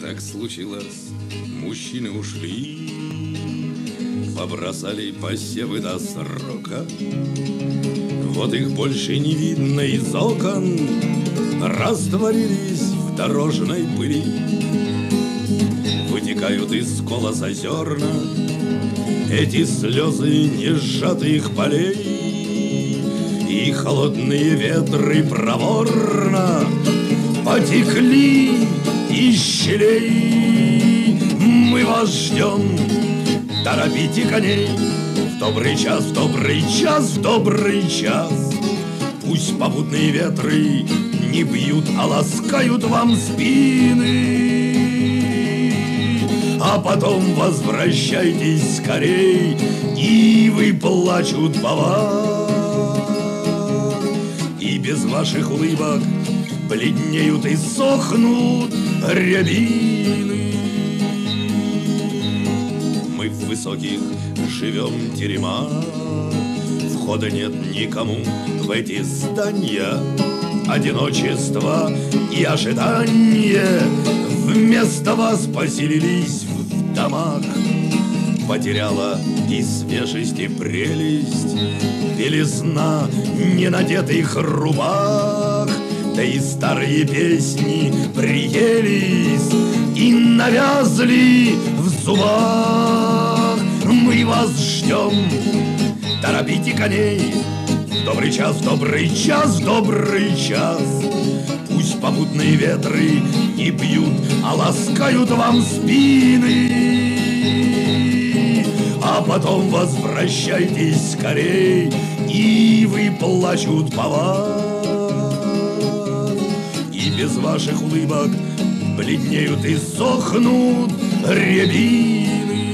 Так случилось, мужчины ушли, побросали посевы до срока. Вот их больше не видно из окон, растворились в дорожной пыли. Вытекают из колоса зерна эти слезы несжатых полей, и холодные ветры проворно потекли из щелей. Мы вас ждем, торопите коней, в добрый час, в добрый час, в добрый час. Пусть попутные ветры не бьют, а ласкают вам спины. А потом возвращайтесь скорей, ивы плачут по вам. И без ваших улыбок бледнеют и сохнут рябины. Мы в высоких живем теремах, входа нет никому в эти здания. Одиночество и ожидание вместо вас поселились в домах. Потеряла и свежесть, и прелесть белизна ненадетых рубах. Да и старые песни приелись и навязли в зубах. Мы вас ждем, торопите коней, в добрый час, в добрый час, в добрый час. Пусть попутные ветры не бьют, а ласкают вам спины. А потом возвращайтесь скорей, ивы плачут по вам. И без ваших улыбок бледнеют и сохнут рябины.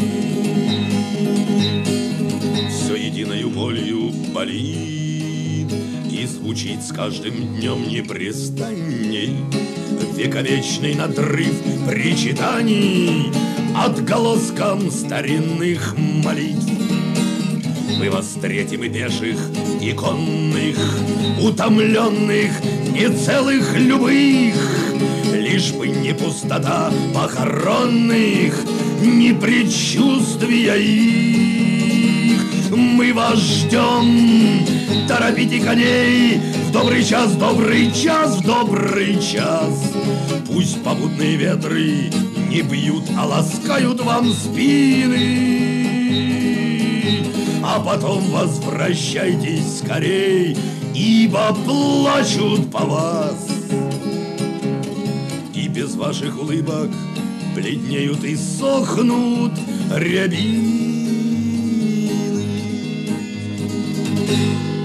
Все единою болью болит и звучит с каждым днем непрестанней вековечный надрыв причитаний отголоском старинных молитв. Мы вас встретим и пеших, и конных, утомленных, не целых любых, лишь бы не пустота похоронных, не предчувствия их. Мы вас ждем, торопите коней, в добрый час, в добрый час, в добрый час. Пусть попутные ветры не бьют, а ласкают вам спины. А потом возвращайтесь скорей, ибо плачут по вас. И без ваших улыбок бледнеют и сохнут рябины.